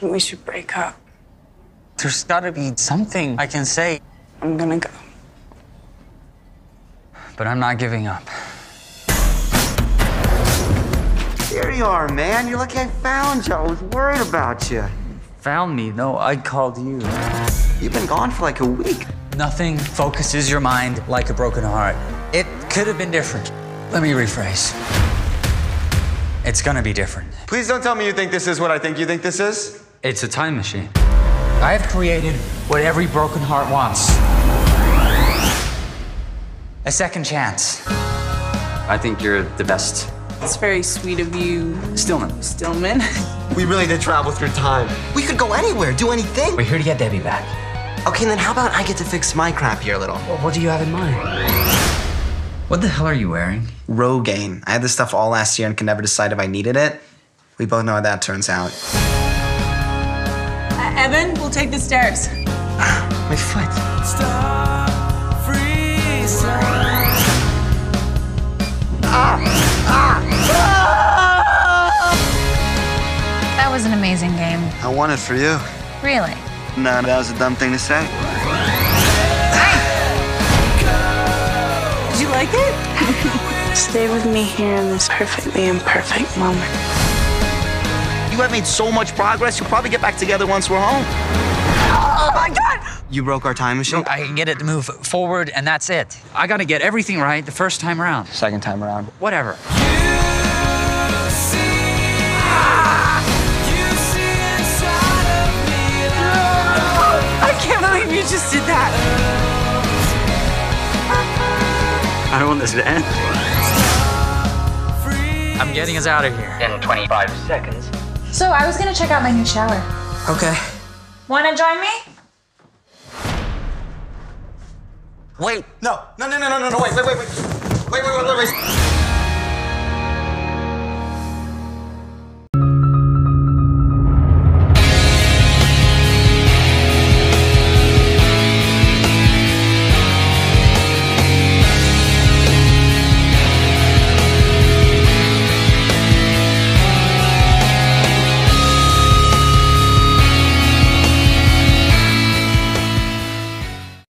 We should break up. There's gotta be something I can say. I'm gonna go. But I'm not giving up. Here you are, man. You're lucky I found you. I was worried about you. Found me? No, I called you. You've been gone for like a week. Nothing focuses your mind like a broken heart. It could have been different. Let me rephrase. It's gonna be different. Please don't tell me you think this is what I think you think this is. It's a time machine. I have created what every broken heart wants. A second chance. I think you're the best. It's very sweet of you, Stillman. We really did travel through time. We could go anywhere, do anything. We're here to get Debbie back. Okay, then how about I get to fix my crap here a little? Well, what do you have in mind? What the hell are you wearing? Rogaine. I had this stuff all last year and could never decide if I needed it. We both know how that turns out. Evan, we'll take the stairs. My foot. That was an amazing game. I won it for you. Really? No, that was a dumb thing to say. Did you like it? Stay with me here in this perfectly imperfect moment. You have made so much progress, you'll probably get back together once we're home. Oh my God! You broke our time machine? I can get it to move forward, and that's it. I gotta get everything right the first time around. Second time around. Whatever. I can't believe you just did that. I don't want this to end. I'm getting us out of here. In 25 seconds. So I was gonna check out my new shower. Okay. Wanna join me? Wait. No, wait. Wait.